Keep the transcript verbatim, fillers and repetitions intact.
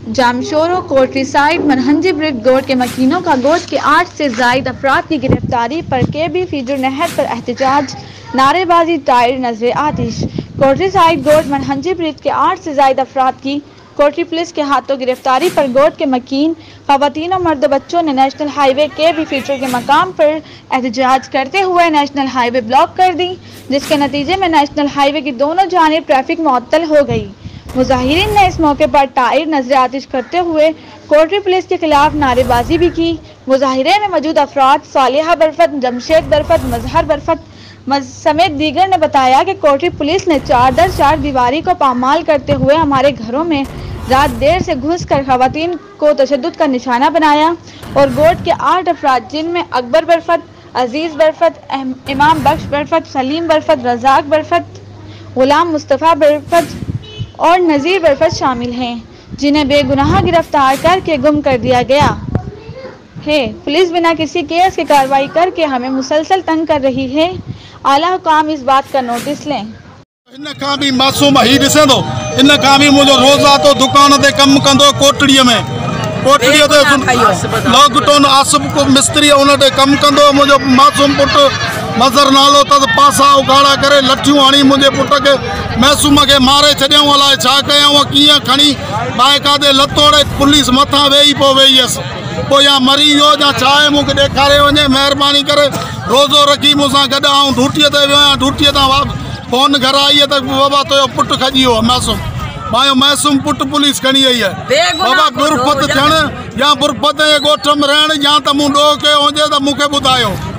Jamshoro Kotri side Manhanji brick गोट के मकीनों का गोट के आठ से जायद अफराद की गिरफ्तारी पर के बी फीजर नहर पर एहतजाज, नारेबाजी, टायर नजर आतिश। कोटरी साइड गोट मनहंजी ब्रिक के आठ से जायद अफराद की कोटरी पुलिस के हाथों गिरफ्तारी पर गोट के मकीन, खवातीन और मर्द बच्चों ने नेशनल हाईवे के बी फीचर के मकाम पर एहतजाज करते हुए नेशनल हाईवे ब्लॉक कर दी, जिसके नतीजे में नेशनल हाईवे की दोनों जानिब ट्रैफिक मुअत्तल हो गई। मुजाहिरीन ने इस मौके पर टायर नजर आतिश करते हुए कोटरी पुलिस के खिलाफ नारेबाजी भी की। मुजाहिरे में मौजूद अफराद सालिहा बरफत, जमशेद बरफत, मजहर बरफत समेत दीगर ने बताया कि कोटरी पुलिस ने चार दर चार दीवारी को पामाल करते हुए हमारे घरों में रात देर से घुसकर खवातीन को तशद्दुद का निशाना बनाया और गोट के आठ अफराद जिनमें अकबर बरफत, अजीज बरफत, इमाम बख्श बरफत, सलीम बरफत, रजाक बरफत, गुलाम मुस्तफ़ा बरफत और नज़ीर बरफत शामिल हैं, जिन्हें बेगुनाह गिरफ्तार करके गुम कर दिया गया है। पुलिस बिना किसी केस की कार्रवाई करके हमें मुसलसल तंग कर रही है। आला हुकाम इस बात का नोटिस लें। इन का भी मासूम ही ॾिसंदो, इन का भी मुझे रोज़ा तो दुकान ते कम कंदो कोटड़ीअ में, कोटड़ीअ ते लॉकडाउन आसिफ को मिस्त्री उन ते कम कंदो। मुझे मासूम पुट मज़र नालो त पासा उगाड़ा करे लठियूं हणी मुझे पुट के मासूम के मारे छॾियऊं। अलाए छा कयऊं, कीअं खणी बाइका ते लतोड़े पुलिस मथा वेही पो वेही हुअसि, पोइ या मरी वियो या छा आहे मूंखे ॾेखारे वञे। महिरबानी करे रोज़ो रखी मूंसां गॾु आऊं ड्यूटीअ ते वियो आहियां। ड्यूटीअ तां फोन घर आई है तो बाबा तो पुट खजी वियो मासूम, मायो मासूम पुट पुलिस खणी आई है। बाबा बुरफत थियण या बुरफत जे ॻोठ में रहण या त मूं ॾोह कयो हुजे त मूंखे ॿुधायो।